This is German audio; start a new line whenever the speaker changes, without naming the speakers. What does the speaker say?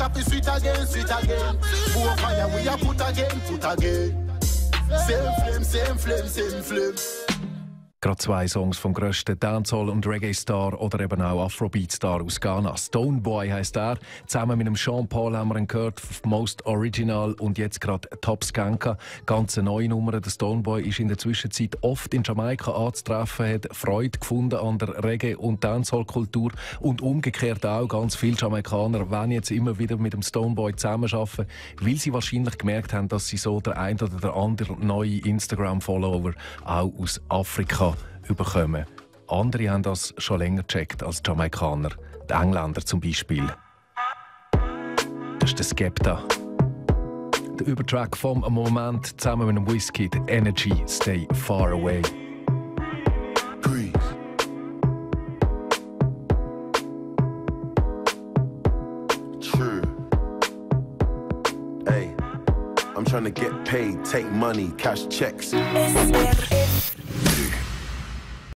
happy sweet again, sweet again. More fire we a put again, put again. Same flame, same flame, same flame.
Gerade zwei Songs vom grössten Dancehall- und Reggae-Star oder eben auch Afrobeat-Star aus Ghana. Stonebwoy heisst er. Zusammen mit dem Sean Paul haben wir ihn gehört, Most Original und jetzt gerade Top Skanka. Ganz eine neue Nummer. Der Stonebwoy ist in der Zwischenzeit oft in Jamaika anzutreffen, hat Freude gefunden an der Reggae- und Dancehall-Kultur und umgekehrt auch. Ganz viele Jamaikaner wollen jetzt immer wieder mit dem Stonebwoy zusammenarbeiten, weil sie wahrscheinlich gemerkt haben, dass sie so der ein oder der andere neue Instagram-Follower auch aus Afrika bekommen. Andere haben das schon länger gecheckt als die Jamaikaner. Die Engländer zum Beispiel. Das ist der Skepta. Der Übertrack vom Moment zusammen mit dem Wizkid, Energy, Stay Far Away.
Breathe. True. Hey, I'm trying to get paid, take money, cash checks.